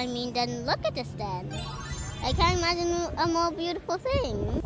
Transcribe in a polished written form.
I mean, then look at this then. I can't imagine a more beautiful thing.